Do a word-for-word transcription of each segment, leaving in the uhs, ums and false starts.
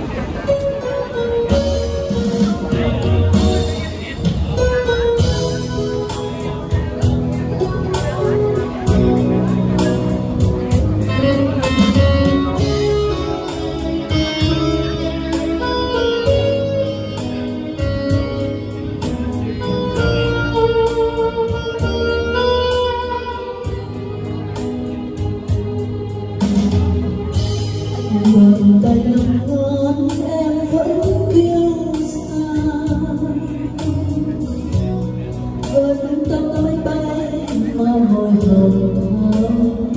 Vòng tay nắng hơn em vẫn kiêu sa, vẫn tới bay mà môi hồng thắm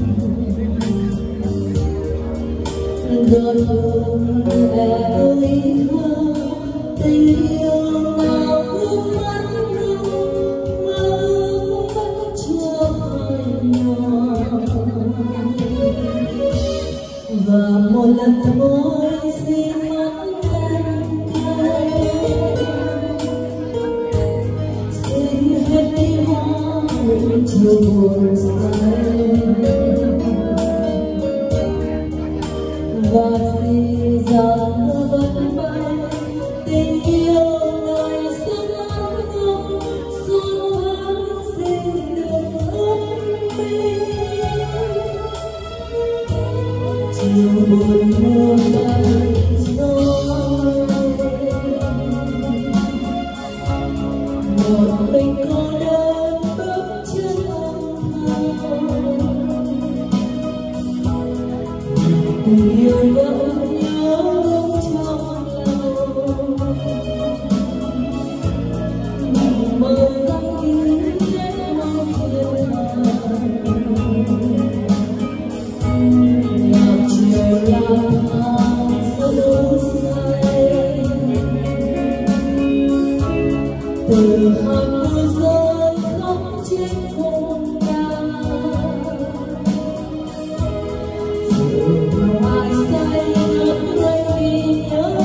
gần hương em ơi thơ tình yêu nào ước mắt nung mơ vẫn chưa phai nhòa. Và một lần thôi xin mắt em kêu xin hết đi hoa những chiều buồn say, và khi giọt mưa vẫn bay tình yêu này xuân ấm ngông xuân vẫn xin được ấm chiều buồn mưa bay rồi một mình cô đơn bước chân âm thầm tình yêu vẫn nhớ trong lòng mộng mơ sắc kín hết mong thiên ngàn chiều lang thang sâu say từ hạt mưa rơi khóc trên thôn đá dịu ai say ngất ngây vì nhớ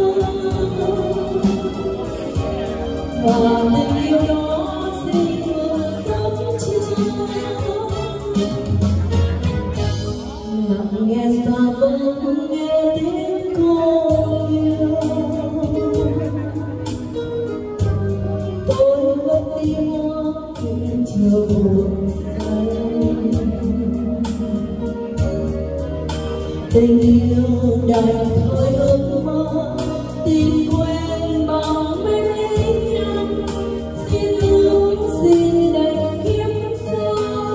và tình yêu đó xin vừa thắm trao nặng nghe xa vắng nghe tiếng cô yêu tôi vẫn đi hoa những chiều buồn say tình yêu đành thôi ước mơ tìm quên bằng mấy lý nhăn xin ước xin đành kiếp sau.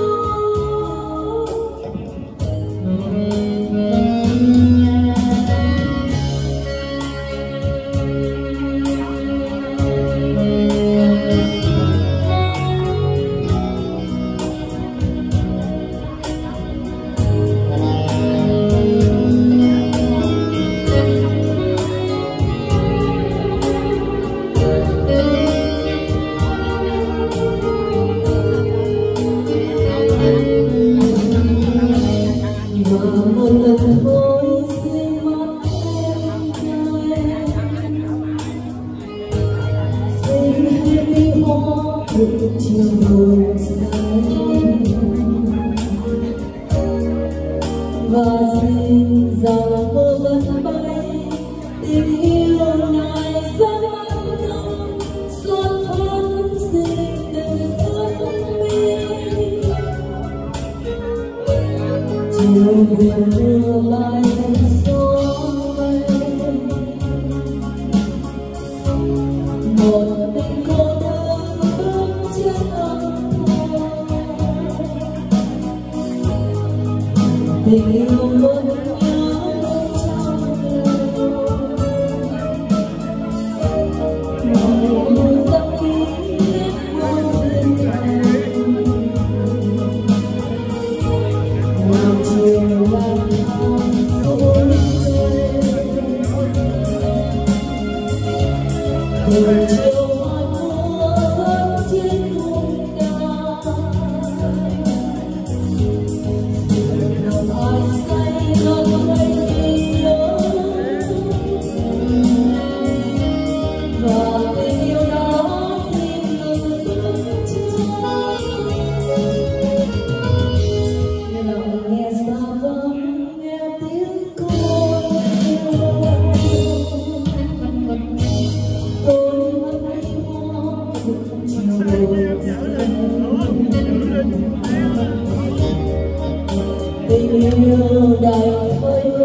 Và một lần thôi xin mắt em cay xin hết đi hoa những chiều buồn say và xin rằng mưa vẫn bay tình yêu này rất ấm nồng xuân vẫn xin đừng phân ly chiều buồn mưa bay gió bay một mình cô đơn bước chân âm thầm tình yêu vẫn nhớ trong lòng mộng mơ sắc kín hết muôn thiên thành nào chiều lang thang xôn xao từng chiều hoa mưa rơi trên thôn đá lòng ai say ngất ngây vì nhớ và tình yêu đó xin ngừng bước chân lòng nghe xa vắng nghe tiếng cô yêu tình yêu đành thôi